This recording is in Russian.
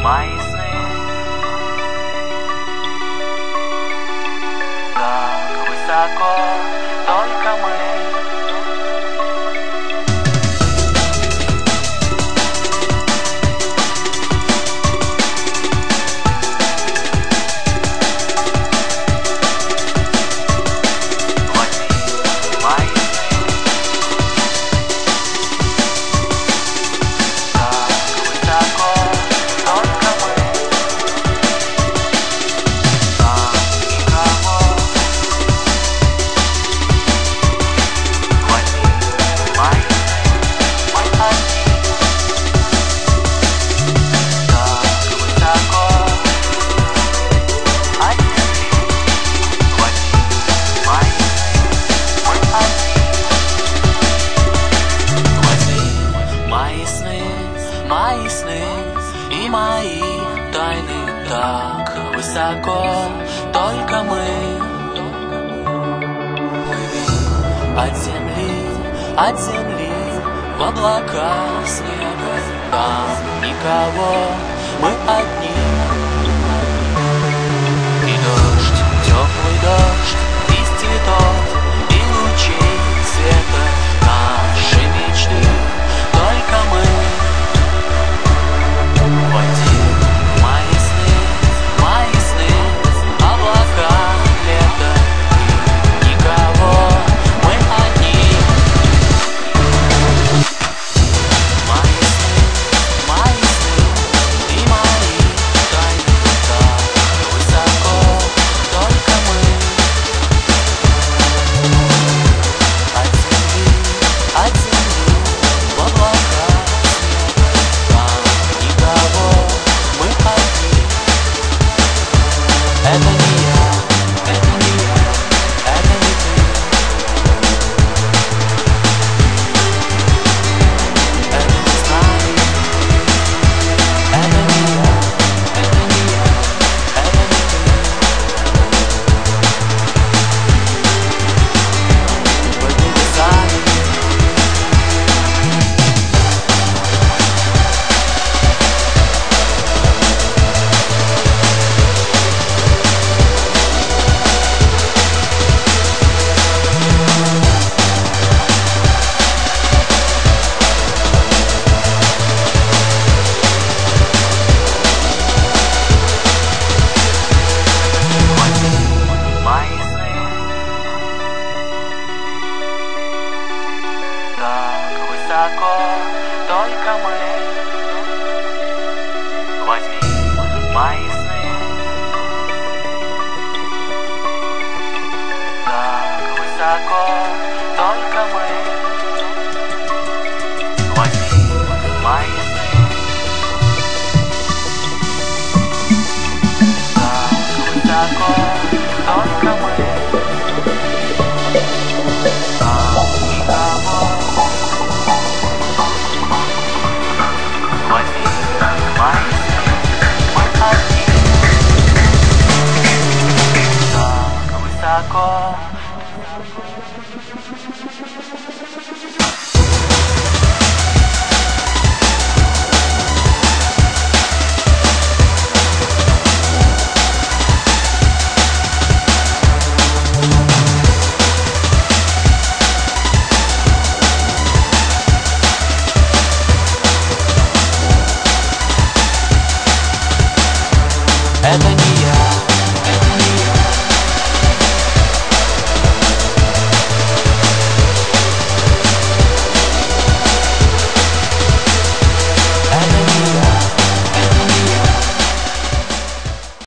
мои сны так высоко, только мы. Мои сны и мои тайны так высоко, только мы. От земли в облака снега, там никого, мы одни. И дождь, теплый дождь из цветов и лучей света, наши мечты, только мы. Высоко, только мы. Возьми мои сны так высоко, только мы. Возьми мои сны так высоко, только мы. Высоко.